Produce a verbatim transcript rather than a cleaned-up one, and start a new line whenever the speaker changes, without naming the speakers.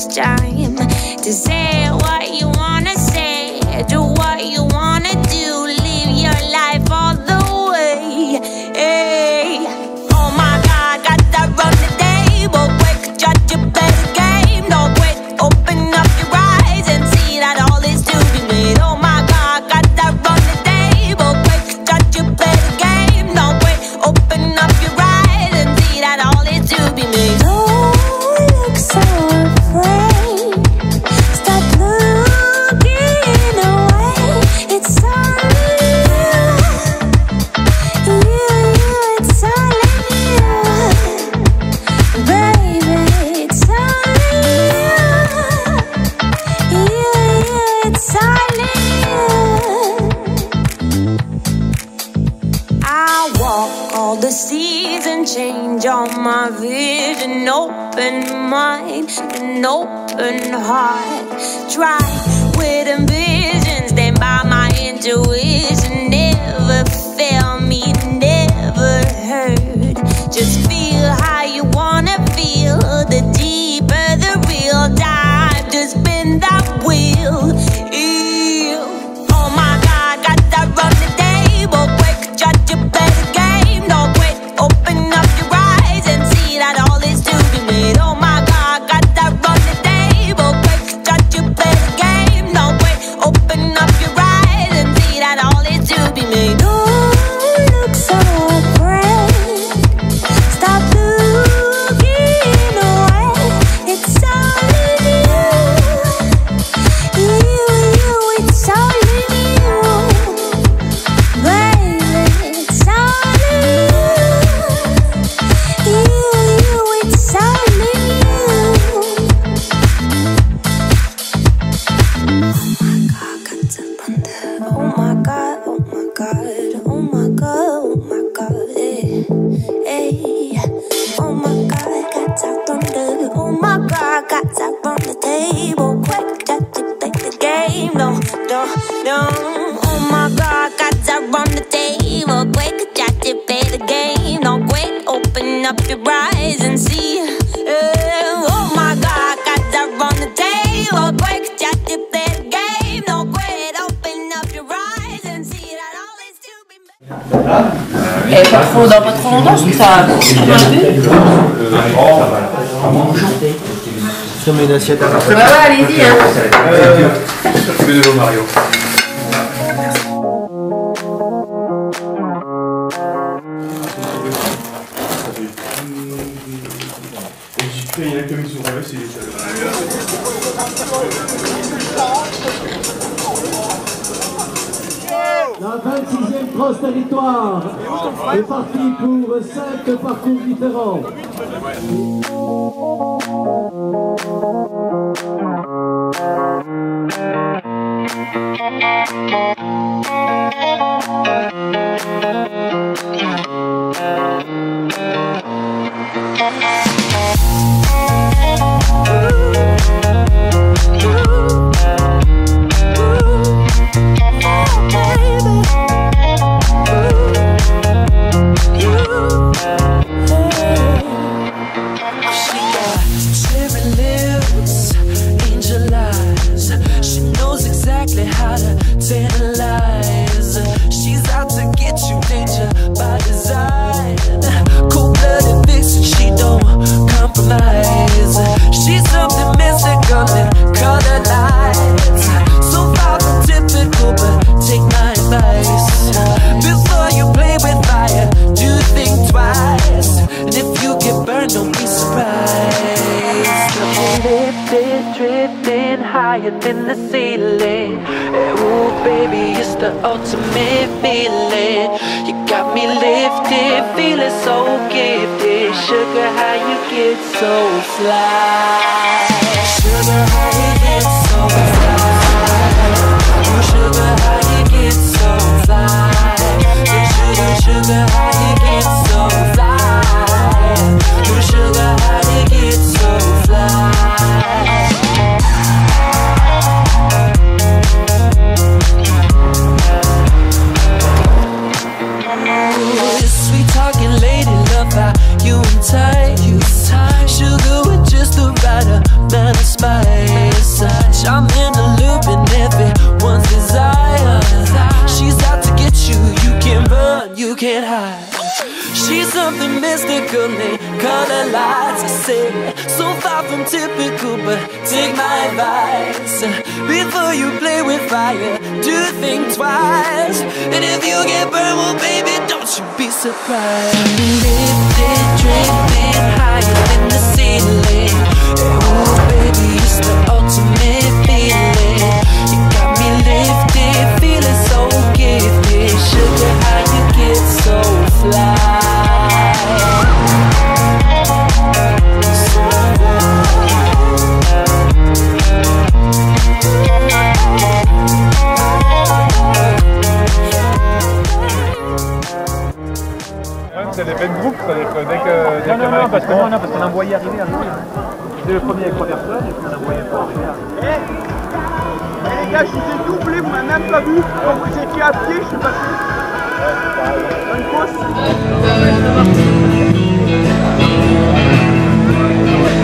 it's time to say what you wanna say, do what you wanna do, live your life all the way. Hey. Oh my God, got that run the table, quick, judge you play the game. No quit, open up your eyes and see that all is to be made. Oh my God, got that run the table, quick, judge you play the game. No quit, open up your eyes and see that all is to be made. Change on my vision, open mind, an open heart. Try with ambition, stand by my intuition. Never fail me, never hurt. Just feel how you wanna feel. The deeper the real dive, just spin that wheel. Ew. Oh my God, got that run the table, quick, judge you play the game. No quit, open up your eyes and see that all is to be made. Oh my God, got that run the table, quick, judge you play the game. No quit, open up your eyes and see that all is to be made. Oh, look so afraid. Stop looking away. It's all in you. You, you, it's all in you. Baby, it's all in you. You, you, it's all in you. Oh my God, oh my God, oh my God, oh my God, eh, eh. Oh my God, got that thunder. Oh my God, got that on the table. Quick, just to play the game. No, no, no. Oh my God, got that on the table. Quick, just to play the game. No, quick, open up your eyes and see. Uh, oh my God, got that on the table. Quick, just to play the game. No, quit, open up your eyes and see that all is to be made.
Et pas trop, dans pas trop longtemps, je trouve que ça a
Sur mes assiettes.
Ouais, ouais, allez-y. Hein.
Euh, de l'eau, Mario. Il y a la commission, ouais, c'est
La vingt-sixième Cross Territoire est partie pour cinq parcours différents.
In the ceiling, ooh baby, it's the ultimate feeling. You got me lifted, feeling so gifted. Sugar, how you get so fly? Sugar, how you get so fly? Oh sugar, how you get so fly? Sugar, sugar, how you get so fly? Oh sugar, how you get so fly? Sweet talking lady, love how you and tight. Sugar with just the right typically color lights. I say, so far from typical, but take my advice. Before you play with fire, do think twice. And if you get burned, well baby, don't you be surprised. Lifted, drifting higher than the ceiling. Ooh baby, it's the ultimate feeling. You got me lifted, feeling so gifted. Sugar, how you get so fly?
C'est l'effet de groupe, c'est-à-dire que dès que... Dès non, non, non, parce que non, non, parce qu'on a envoyé arriver un peu. C'était le premier avec trois personnes, et puis on a envoyé pas arriver. Eh hey, les gars, je vous ai doublé, vous m'avez même pas vu. Quand vous étiez à pied, je suis passé. Ouais, c'est pareil. Bonne course.